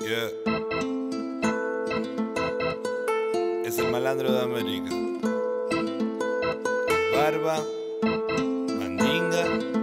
Yeah. Es el malandro de América. Barba, mandinga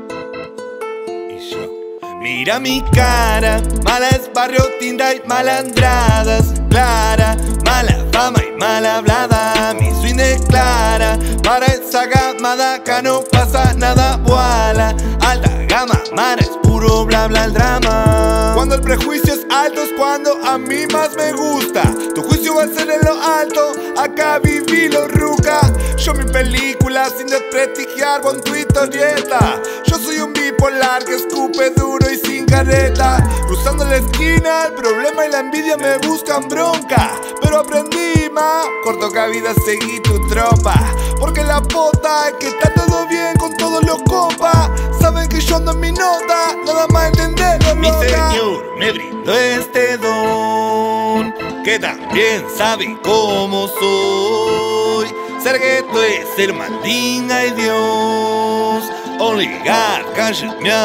y yo. Mira mi cara, mala es barrio, tinta y malandradas. Clara, mala fama y mal hablada. Mi swing es clara, para esa gamada acá no pasa nada. Voila, alta gama, mara es puro bla bla el drama. Cuando el prejuicio es alto es cuando a mí más me gusta. Tu juicio va a ser en lo alto, acá viví lo ruca. Yo mi película sin desprestigiar con tu historieta. Yo soy un bipolar que escupe duro y sin careta. Cruzando la esquina, el problema y la envidia me buscan bronca. Pero aprendí, ma, corto cabida, seguí tu tropa. Porque la pota es que está todo bien con todos los compas. Saben que yo ando en mi nota, nada más entenderlo. Mi señor me brindó este don, que también sabe cómo soy. Ser gueto es ser mandinga y Dios. Oligarca, me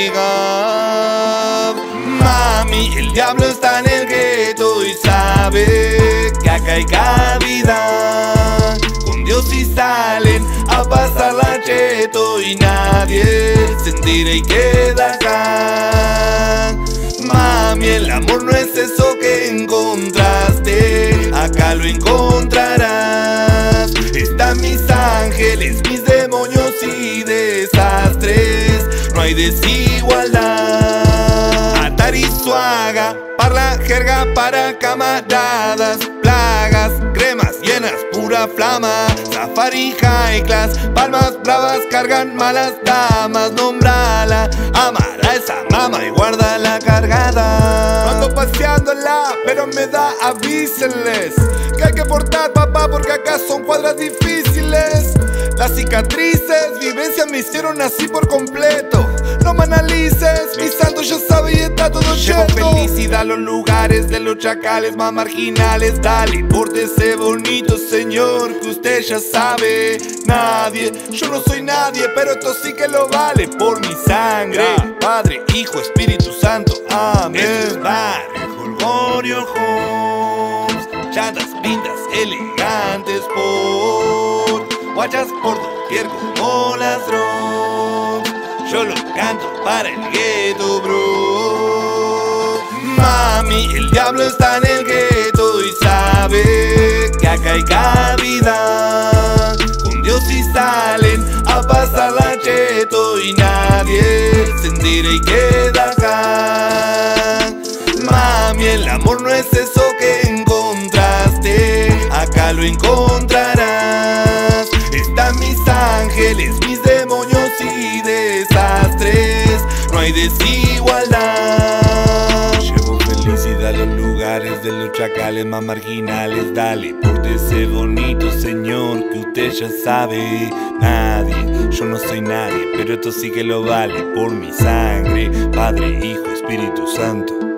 obliga. Mami, el diablo está en el gueto y sabe que acá hay cabida. Con Dios y salen a pasar la cheto y nadie se entera y queda acá. Mami, el amor no es eso que encontraste, acá lo encontrarás. Están mis ángeles, mis demonios y desastres, no hay desigualdad. Atari Suaga, parla jerga para camaradas. Plagas, cremas llenas, pura flama. Safari High Class, palmas bravas cargan malas damas. Nombrala, amar a esa mama y guárdala cargada. No ando paseándola, pero me da avísenles que hay que portar papá porque acá son cuadras difíciles. Las cicatrices, vivencias me hicieron así por completo. No me analices, mi santo ya sabe y está todo lleno. Llevo felicidad a los lugares de los chacales más marginales. Dale, pórtese bonito, señor, que usted ya sabe. Nadie, yo no soy nadie, pero esto sí que lo vale. Por mi sangre, Padre, Hijo, Espíritu Santo, amén. Esto es barrio Holgorio Homes, chatas, pintas, elegantes por guachas por doquier como las drogas. Yo lo canto para el gueto, bro. Mami, el diablo está en el gueto y sabe que acá hay cabida. Con Dios y salen a pasar la cheto y nadie se entera y queda acá. Mami, el amor no es eso que encontraste, acá lo encontrarás. Están mis ángeles, mis demonios y desastres, no hay desigualdad. Llevo felicidad a los lugares de los chacales más marginales. Dale, pórtese bonito, señor, que usted ya sabe. Nadie, yo no soy nadie, pero esto sí que lo vale. Por mi sangre, Padre, Hijo, Espíritu Santo.